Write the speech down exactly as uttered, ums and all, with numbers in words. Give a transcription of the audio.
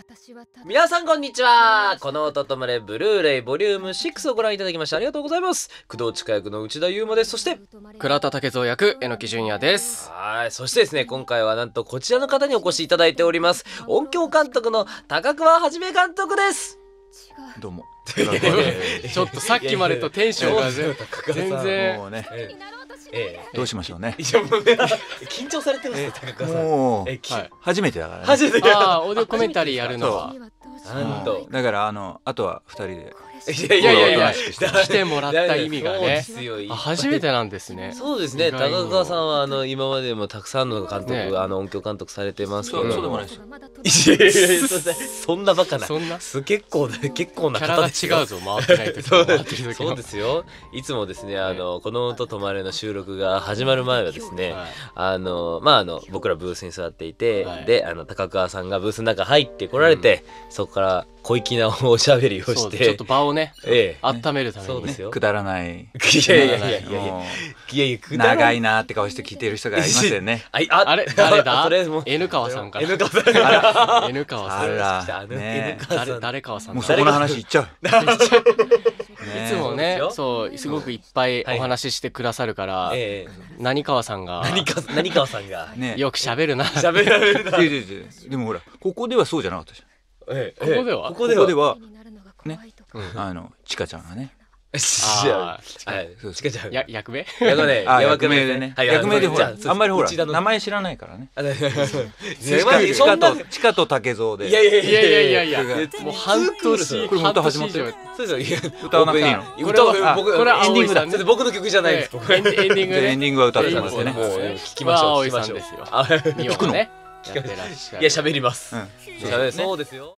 皆さんこんにちは。この音とまれブルーレイボリュームシックスをご覧いただきましてありがとうございます。工藤千佳役の内田悠馬です。そして倉田武蔵役榎木純也です。 はい、そしてですね、今回はなんとこちらの方にお越しいただいております。音響監督の高桑はじめ監督です。 どうもちょっとさっきまでとテンションが全然もうね、 ええどうしましょうね。 いやもうね緊張されてるんですよ高桑さん。 もうえきはい初めてだからね。 初めてああオーディオコメンタリーやるのはなんとだからあのあとは二人でいやいやいやいやだ来てもらった意味がねそうですよあ初めてなんですね。 そうですね。 意外に高桑さんはあの今までもたくさんの監督、 ねあの音響監督されてますけどそうも、 そうでもないですよ。 いやいやいやそんなそんなバカなそんなす結構な結構なキャラが方ですよ。 違うぞ回ってない時そうと回ってる時そうですよ。いつもですね、あのこの音止まれの収録が始まる前はですね、 はいあのまああの僕らブースに座っていて、 はいであの高桑さんがブースの中入ってこられて、そこから小粋なおしゃべりをそうして、 ちょっと場をねええ温めるためにねそうですよ。 くだらない。 いやいやいやいやいやいやもいやいやうくだら長いなって顔して聞いてる人がいますよね。 あいああれ誰だとりあえずもう N 川さんかな N 川さんが N 川さんあらあのね N 川さん誰誰川さんだもうそこの話いっちゃう。 いつもねそうですよそうすごくいっぱいお話ししてくださるからええ何川さんが何か何川さんがね。 よく喋るな喋られるな。 いやいやいやでもほらここではそうじゃなかったじええここではここではゃん。ここではねうんあのちかちゃんがね。 じゃああはいそうちかちゃんや役名やがねあやばく役名でね。 はい役名でほらじゃあんまりほら内田の名前知らないからね。 あねちかちそんなかとちかと竹蔵で。 いやいやいいやいやいやいやこれもう半年これ本当始まってる半年以上そうですよいや歌わなくていいの。 歌をこれは僕これはエンディングだ葵さんねそれ僕の曲じゃないですこれエンディングじゃあエねンディングは歌ってますよね。 もう聞きましょう聞きましょうこれは葵さんですよあミオがねやってらっしゃるいや喋りますうん喋るそうですよ。